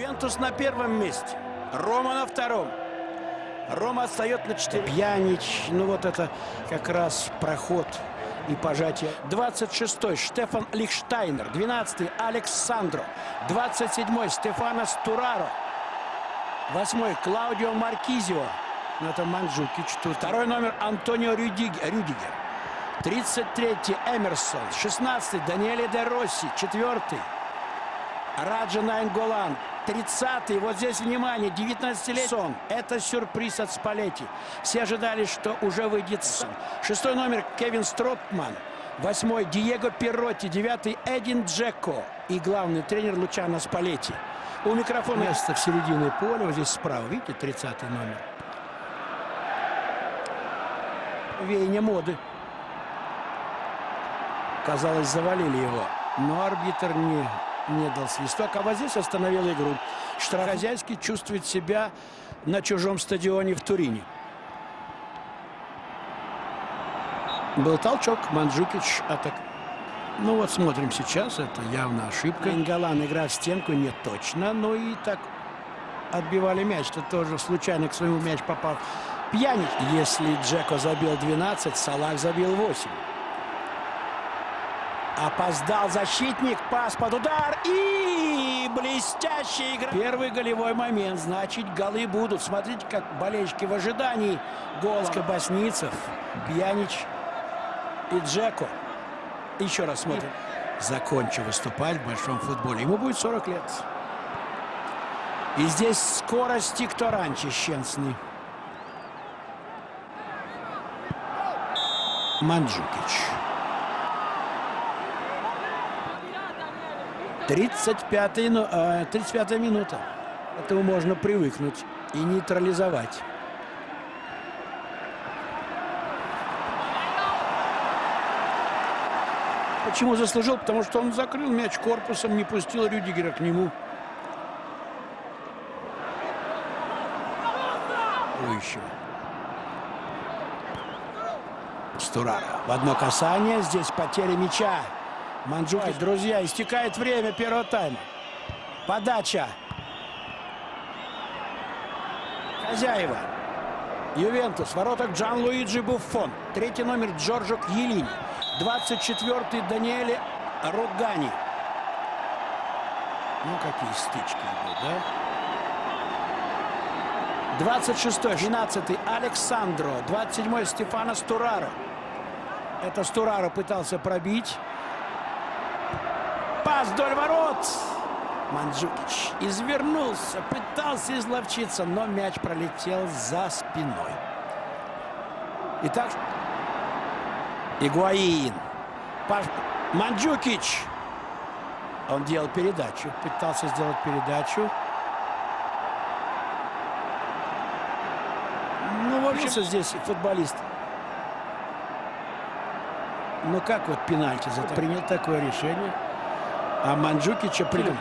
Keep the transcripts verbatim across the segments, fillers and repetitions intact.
Ювентус на первом месте. Рома на втором. Рома отстает на четыре. Пьянич, ну вот это как раз проход и пожатие. двадцать шестой Штефан Лихштайнер. двенадцатый Александро. двадцать седьмой Стефано Стураро. восьмой Клаудио Маркизио. Ну это Манджукич. Тут второй номер Антонио Рюдигер. тридцать третий Эмерсон. шестнадцатый Даниэле де Росси. четвёртый Раджа Найнголан. тридцатый, вот здесь внимание, девятнадцатилетний Сон. Это сюрприз от Спалетти. Все ожидали, что уже выйдет Сон. Шестой номер Кевин Стротман. Восьмой Диего Пиротти. Девятый Эдин Джеко. И главный тренер Лучано Спалетти. У микрофона место в середине поля. Вот здесь справа, видите, тридцатый номер. Веяние моды. Казалось, завалили его. Но арбитр не... не дал свисток, а вот здесь остановил игру. Штраф. Хозяйский чувствует себя на чужом стадионе в Турине. Был толчок, Манджукич атак. Ну вот смотрим сейчас, это явно ошибка. Найнголан играет в стенку, не точно, но и так отбивали мяч. Это тоже случайно к своему мяч попал Пьянич. Если Джеко забил двенадцать, Салах забил восемь. Опоздал защитник, пас под удар и блестящая игра. Первый голевой момент, значит, голы будут. Смотрите, как болельщики в ожидании. Гол Боснийцев, Пьянич и Джеко. Еще раз смотрим. Закончил выступать в большом футболе. Ему будет сорок лет. И здесь скорости кто раньше, Щенсный. Манджукич. тридцать пятая, ну, э, тридцать пятая минута. К этому можно привыкнуть и нейтрализовать. Почему заслужил? Потому что он закрыл мяч корпусом, не пустил Рюдигера к нему. Ой, еще. Стураро. В одно касание. Здесь потеря мяча. Манджукич, друзья, истекает время первого тайма. Подача. Хозяева. Ювентус. Воротах Джанлуиджи Буффон. Третий номер Джорджо Кьелини. двадцать четвёртый Даниэле Ругани. Ну, какие стычки идут, да? двадцать шестой, двенадцатый Александро. двадцать седьмой Стефано Стураро. Это Стураро пытался пробить. Пас вдоль ворот. Манджукич извернулся, пытался изловчиться, но мяч пролетел за спиной. Итак, Игуаин. Паш... Манджукич. Он делал передачу, пытался сделать передачу. Ну, в общем, здесь футболист. Ну, как вот пенальти за принял такое решение. А Манджукича придумал.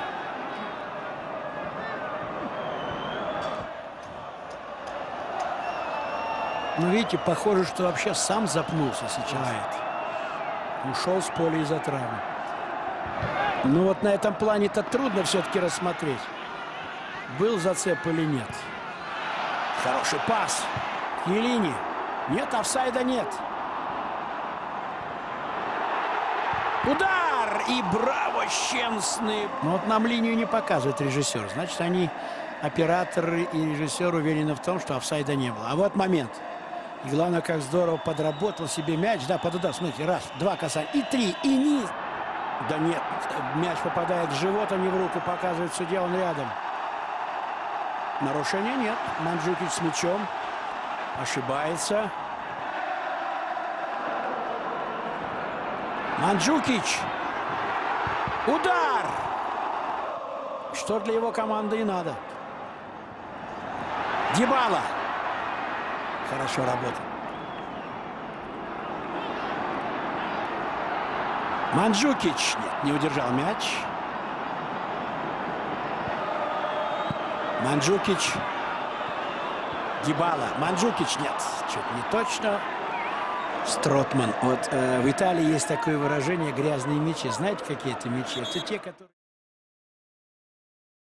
Ну, видите, похоже, что вообще сам запнулся сейчас. Ушел с поля из-за травмы. Ну, вот на этом плане-то трудно все-таки рассмотреть, был зацеп или нет. Хороший пас. Кьелини. Нет, офсайда нет. Удар! И браво, Щенсный. Но вот нам линию не показывает режиссер. Значит, они, операторы и режиссер, уверены в том, что офсайда не было. А вот момент. И главное, как здорово подработал себе мяч. Да, под удар. Смотрите, раз, два касания. И три, и низ. Да нет, мяч попадает в живот, а не в руку. Показывает судья, он рядом. Нарушения нет. Манджукич с мячом. Ошибается. Манджукич. Удар! Что для его команды и надо. Дибала. Хорошо работал. Манджукич. Нет, не удержал мяч. Манджукич. Дибала. Манджукич. Нет, чуть не точно. Стротман. Вот э, в Италии есть такое выражение — грязные мячи. Знаете, какие это мячи? Это те, которые...